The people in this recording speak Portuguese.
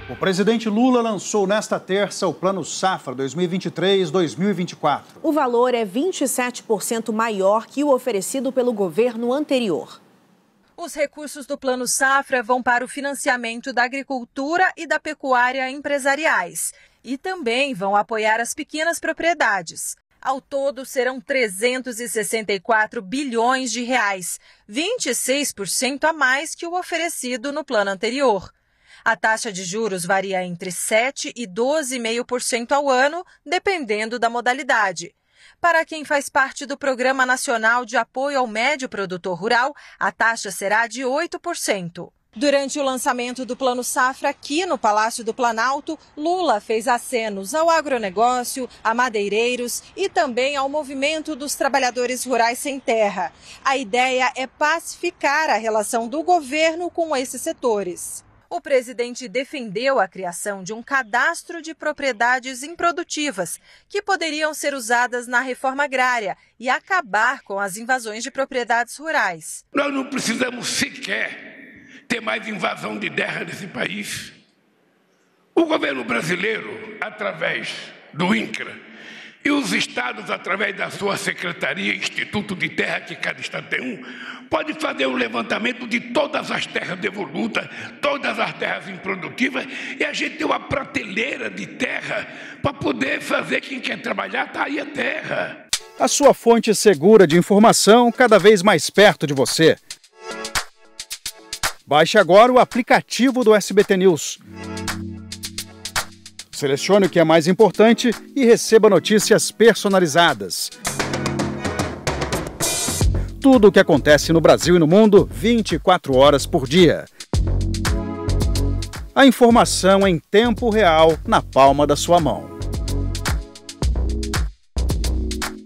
O presidente Lula lançou nesta terça o Plano Safra 2023-2024. O valor é 27% maior que o oferecido pelo governo anterior. Os recursos do Plano Safra vão para o financiamento da agricultura e da pecuária empresariais e também vão apoiar as pequenas propriedades. Ao todo, serão 364 bilhões de reais, 26% a mais que o oferecido no plano anterior. A taxa de juros varia entre 7% e 12,5% ao ano, dependendo da modalidade. Para quem faz parte do Programa Nacional de Apoio ao Médio Produtor Rural, a taxa será de 8%. Durante o lançamento do Plano Safra aqui no Palácio do Planalto, Lula fez acenos ao agronegócio, a madeireiros e também ao movimento dos trabalhadores rurais sem terra. A ideia é pacificar a relação do governo com esses setores. O presidente defendeu a criação de um cadastro de propriedades improdutivas, que poderiam ser usadas na reforma agrária e acabar com as invasões de propriedades rurais. Nós não precisamos sequer ter mais invasão de terra nesse país. O governo brasileiro, através do INCRA, e os estados, através da sua secretaria, Instituto de Terra, que cada estado tem um, pode fazer um levantamento de todas as terras devolutas, todas as terras improdutivas, e a gente tem uma prateleira de terra para poder fazer quem quer trabalhar, tá aí a terra. A sua fonte segura de informação cada vez mais perto de você. Baixe agora o aplicativo do SBT News. Selecione o que é mais importante e receba notícias personalizadas. Tudo o que acontece no Brasil e no mundo, 24 horas por dia. A informação em tempo real, na palma da sua mão.